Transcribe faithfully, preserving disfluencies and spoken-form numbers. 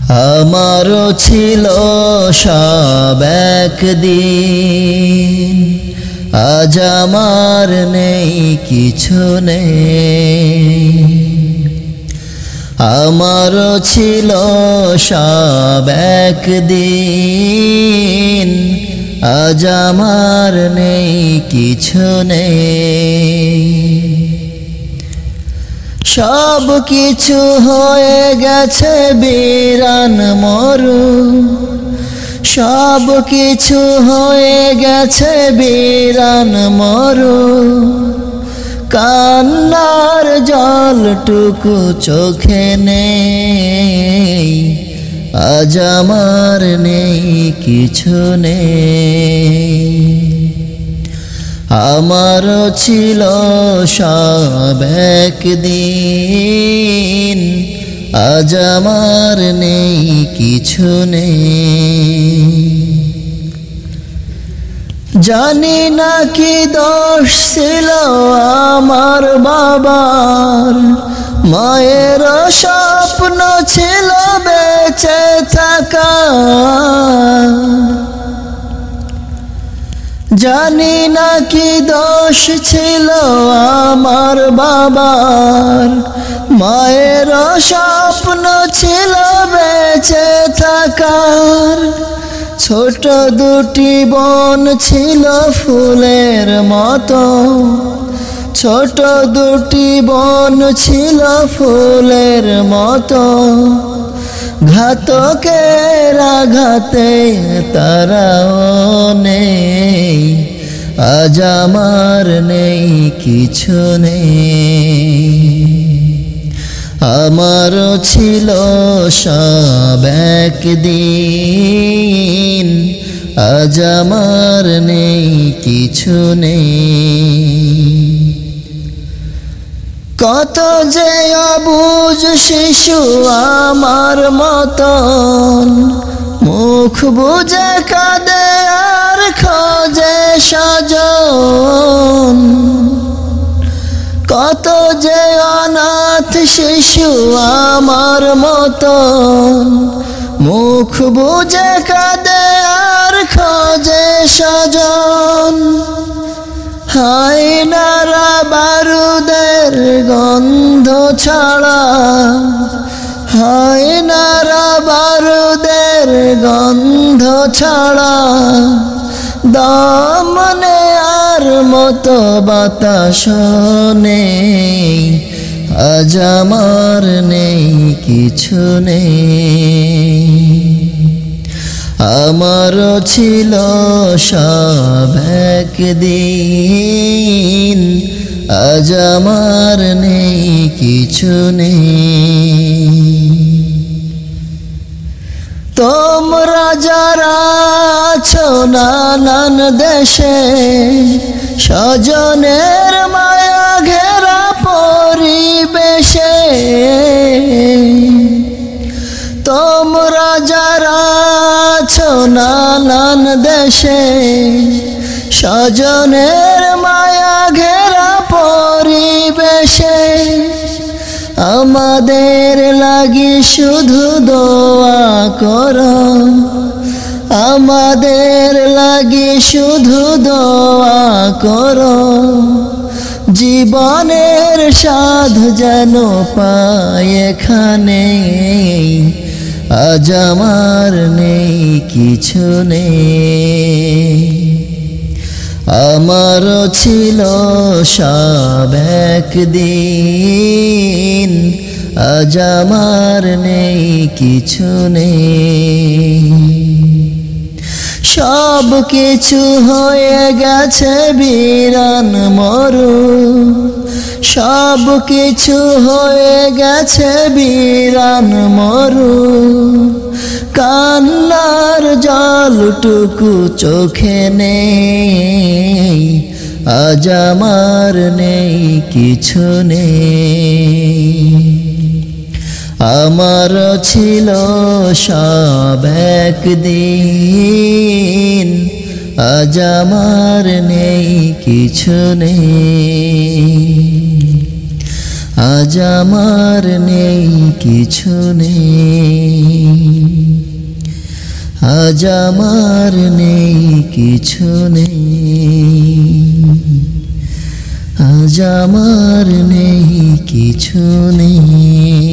আমারও ছিল সব একদিন, আজ আমার নেই কিছু নেই। আমারও ছিল সব একদিন, আজ আমার নেই কিছু নেই। সব কিছু হয়ে গেছে বিরান মরু, সব কিছু হয়ে গেছে বিরান মরু। কান্নার জলটুকু চোখে নেই, আজ আমার নেই কিছু নেই। আমারও ছিল সব একদিন, আজ আমার নেই কিছু নেই। জানি না কি দোষ ছিল আমার বাবার, মায়ের স্বপ্ন ছিল বেঁচে থাকা। জানি না কি দোষ ছিল আমার বাবার, মায়ের স্বপ্ন ছিল বেঁচে থাকার। ছোট দুটি বোন ছিল ফুলের মতো, ছোট দুটি বোন ছিল ফুলের মতো। ঘাতকের আঘাতে তারাও নেই, আজ আমার নেই কিছু নেই। আমারও ছিল সব একদিন, আজ আমার নেই কিছু নেই। কত যে অবুঝ শিশু আমার মতন, মুখ বুজে কাঁদে আর খোঁজে স্বজন। কত যে অনাথ শিশু আমার মতন, মুখ বুজে কাঁদে আর খোঁজে স্বজন। হায় নারা বারুদের গন্ধ ছাড়া, হায় নারা বারুদের গন্ধ ছাড়া। দম নেয়ার মতো বাতাস নেই, আজ আমার নেই কিছু নেই। আমারও ছিল সব একদিন, আজ আমার নেই কিছু নেই। তোমরা যারা আছো নানান দেশে, স্বজনের মায়া ঘেরা পরিবেশে। তোমরা যারা আছো নানান দেশে, স্বজনের মায়া ঘেরা পরিবেশে। আমাদের লাগি শুধু দোয়া করো, আমাদের লাগি শুধু দোয়া করো। জীবনের স্বাদ যেন পাই এখানে, আজ আমার নেই কিছু নেই। আমারও ছিল সব একদিন, আজ আমার নেই কিছু নেই। সব কিছু হয়ে গেছে বিরান মরু, সব কিছু হয়ে গেছে বিরান মরু। কান্নার জলটুকু চোখে নেই, আজ আমার নেই কিছু নেই। আমারও ছিল সব একদিন, আজ আমার নেই কিছু নেই। আজ আমার নেই কিছু নেই। আজ আমার নেই কিছু নেই, আজ আমার নেই কিছু নেই।